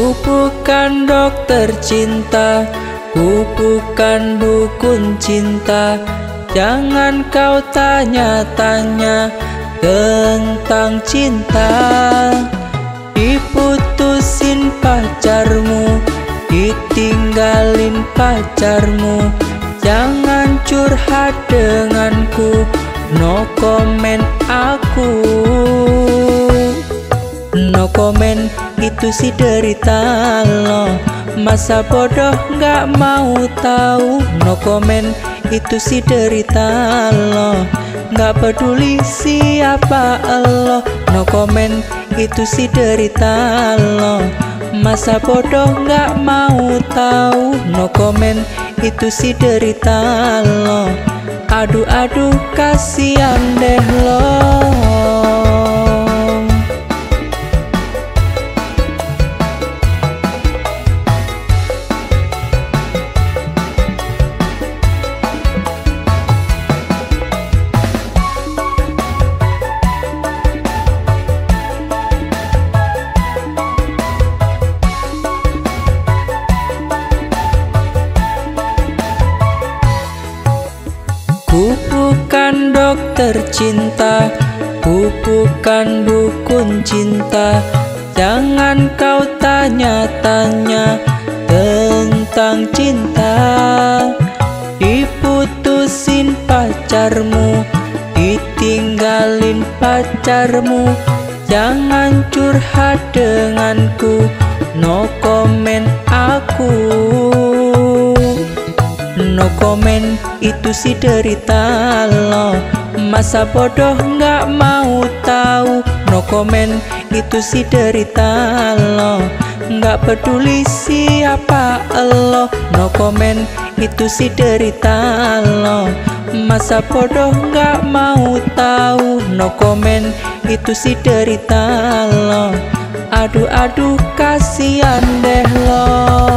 Ku bukan dokter cinta, ku bukan dukun cinta. Jangan kau tanya-tanya tentang cinta. Diputusin pacarmu, ditinggalin pacarmu. Jangan curhat denganku, no comment aku. No comment, itu sih derita lo. Masa bodoh gak mau tahu. No comment, itu sih derita lo. Gak peduli siapa lo. No comment, itu sih derita lo. Masa bodoh gak mau tahu. No comment, itu sih derita lo. Aduh aduh kasihan deh lo. Ku bukan dokter cinta, ku bukan dukun cinta. Jangan kau tanya-tanya tentang cinta. Diputusin pacarmu, ditinggalin pacarmu. Jangan curhat denganku, no comment aku. No comment, itu sih derita lo. Masa bodoh gak mau tahu. No comment, itu sih derita lo. Gak peduli siapa lo. No comment, itu sih derita lo. Masa bodoh gak mau tahu. No comment, itu sih derita lo. Aduh aduh kasihan deh lo.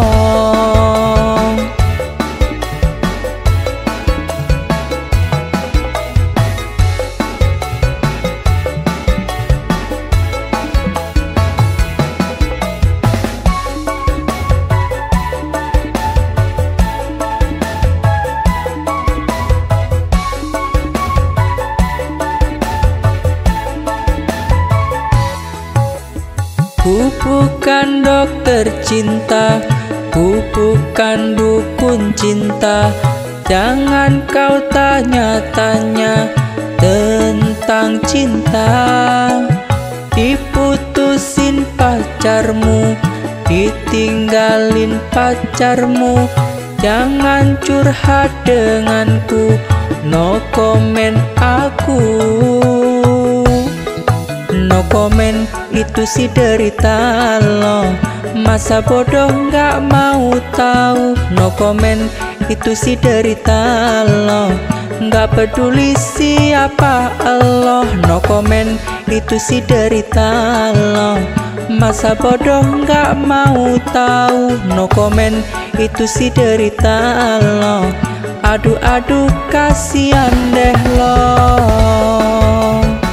Ku bukan dokter cinta, ku bukan dukun cinta. Jangan kau tanya-tanya tentang cinta. Diputusin pacarmu, ditinggalin pacarmu. Jangan curhat denganku, no comment aku. No comment, itu sih derita lo. Masa bodoh gak mau tahu. No comment, itu sih derita lo. Gak peduli siapa lo. No comment, itu sih derita lo. Masa bodoh gak mau tahu. No comment, itu sih derita lo. Aduh aduh kasihan deh lo.